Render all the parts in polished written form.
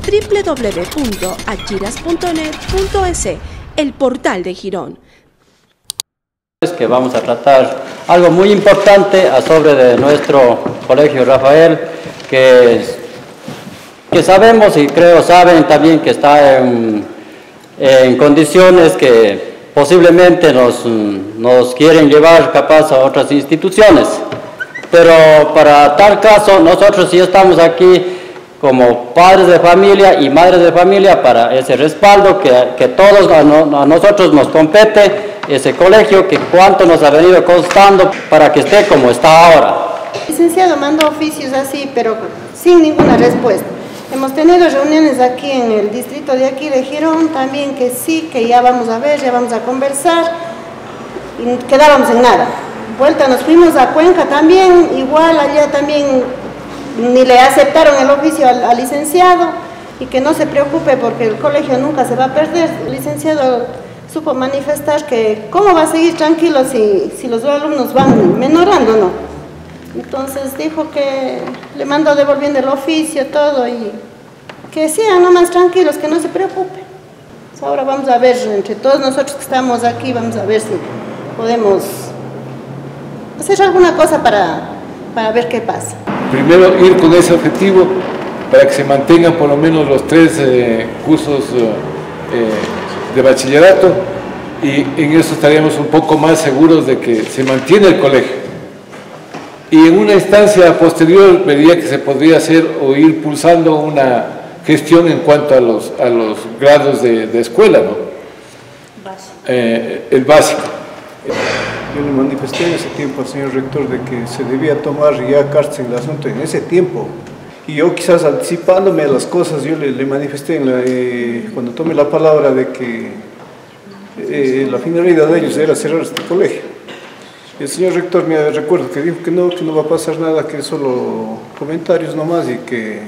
www.achiras.net.es, el portal de Girón. Que vamos a tratar algo muy importante sobre de nuestro Colegio Rafael, que sabemos y creo saben también que está en condiciones que posiblemente nos quieren llevar capaz a otras instituciones, pero para tal caso nosotros sí estamos aquí como padres de familia y madres de familia para ese respaldo que todos a nosotros nos compete, ese colegio que cuánto nos ha venido costando para que esté como está ahora. El licenciado mandó oficios así, pero sin ninguna respuesta. Hemos tenido reuniones aquí en el distrito de aquí de Girón también, que sí, que ya vamos a ver, ya vamos a conversar, y quedábamos en nada. Vuelta nos fuimos a Cuenca también, igual allá también ni le aceptaron el oficio al licenciado, y que no se preocupe porque el colegio nunca se va a perder. El licenciado supo manifestar que cómo va a seguir tranquilo si los alumnos van menorando, ¿no? Entonces dijo que le mandó devolviendo el oficio, todo, y que sean nomás tranquilos, que no se preocupen. Ahora vamos a ver, entre todos nosotros que estamos aquí, vamos a ver si podemos hacer alguna cosa para ver qué pasa. Primero ir con ese objetivo para que se mantengan por lo menos los 3 cursos de bachillerato, y en eso estaríamos un poco más seguros de que se mantiene el colegio. Y en una instancia posterior vería que se podría hacer o ir pulsando una gestión en cuanto a los grados de escuela, ¿no? El básico. Yo le manifesté en ese tiempo al señor rector de que se debía tomar ya cartas en el asunto en ese tiempo. Y yo quizás anticipándome a las cosas, yo le manifesté cuando tomé la palabra de que la finalidad de ellos era cerrar este colegio. El señor rector me recuerdo que dijo que no va a pasar nada, que solo comentarios nomás y que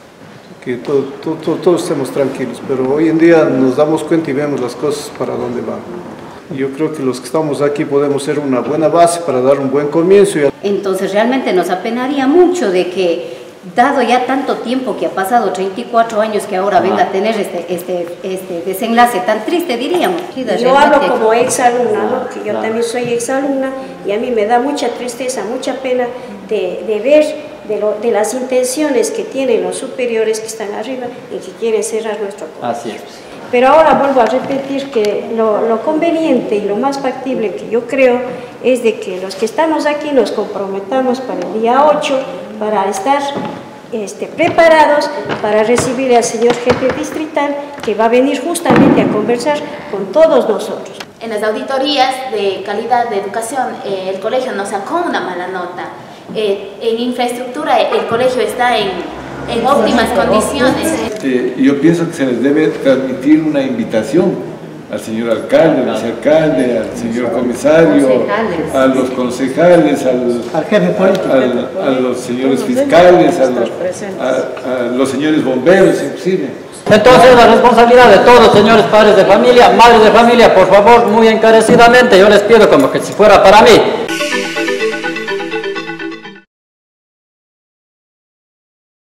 todos estemos tranquilos. Pero hoy en día nos damos cuenta y vemos las cosas para dónde van. Yo creo que los que estamos aquí podemos ser una buena base para dar un buen comienzo. Entonces realmente nos apenaría mucho de que, dado ya tanto tiempo que ha pasado, 34 años, que ahora venga a tener este desenlace tan triste, diríamos. Yo hablo como exalumna, ¿no? Que yo también soy exalumna, y a mí me da mucha tristeza, mucha pena de ver de las intenciones que tienen los superiores que están arriba y que quieren cerrar nuestro colegio. Así es. Pero ahora vuelvo a repetir que lo conveniente y lo más factible que yo creo es de que los que estamos aquí nos comprometamos para el día 8 para estar preparados para recibir al señor jefe distrital, que va a venir justamente a conversar con todos nosotros. En las auditorías de calidad de educación, el colegio nos sacó una mala nota. En infraestructura, el colegio está en óptimas condiciones. Yo pienso que se les debe transmitir una invitación al señor alcalde, al vicealcalde, al señor comisario, a los concejales, al jefe político, a los señores fiscales, a los señores bomberos, inclusive. Entonces la responsabilidad de todos, señores padres de familia, madres de familia, por favor, muy encarecidamente, yo les pido como que si fuera para mí,